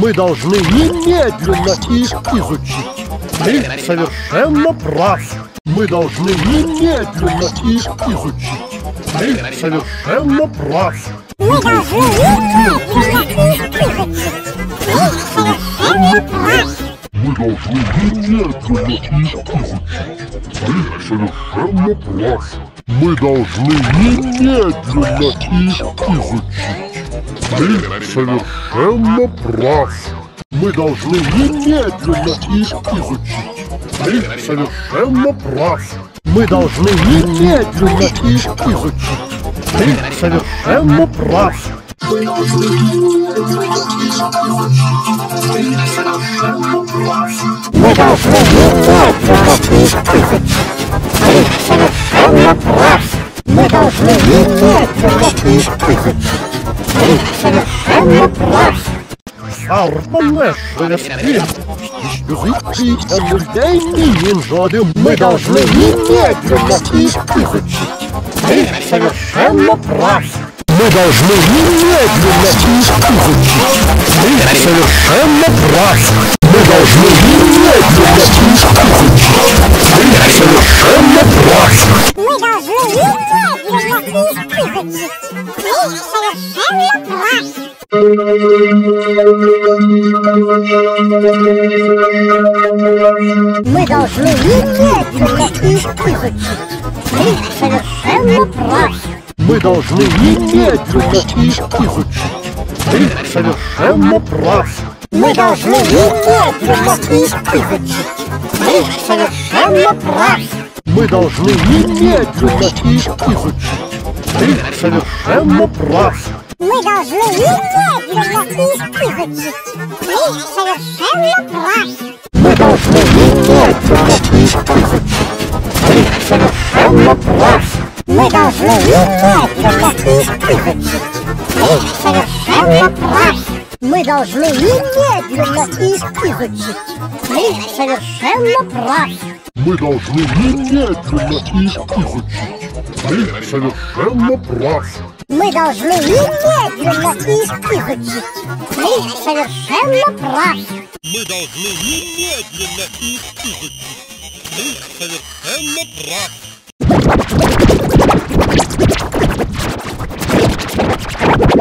Мы должны немедленно их изучить. Ты совершенно прав. Мы должны немедленно их изучить. Ты совершенно прав. Мы должны немедленно их изучить. Ты совершенно прав. Мы должны немедленно их изучить. Ты совершенно прав. Мы должны немедленно их изучить. Ты совершенно прав. Мы должны немедленно их изучить. Ты совершенно прав. Мы должны немедленно их изучить. Ты совершенно прав. Мы должны немедленно их изучить. Мы должны немедленно их изучить. Ты совершенно прав. Мы должны немедленно их изучить. Ты совершенно прав. Мы должны немедленно их изучить. Ты совершенно прав. Мы должны немедленно их изучить. Ты совершенно прав. Мы должны немедленно их изучить. Ты совершенно прав. Мы должны немедленно их изучить. Ты совершенно прав. Мы должны немедленно их изучить. Ты совершенно прав. Мы должны немедленно их изучить. Ты совершенно прав. Мы должны немедленно их изучить. Ты совершенно прав. Мы должны немедленно их изучить. Ты совершенно прав. Мы должны немедленно их изучить. Ты совершенно прав. Мы должны немедленно их изучить. Ты совершенно прав. Мы должны немедленно их изучить. Ты совершенно прав. Мы должны немедленно их изучить. Ты совершенно прав. Мы должны немедленно их изучить. Ты совершенно прав. Мы должны немедленно их изучить. Ты совершенно прав. Мы должны немедленно их изучить. Ты совершенно прав.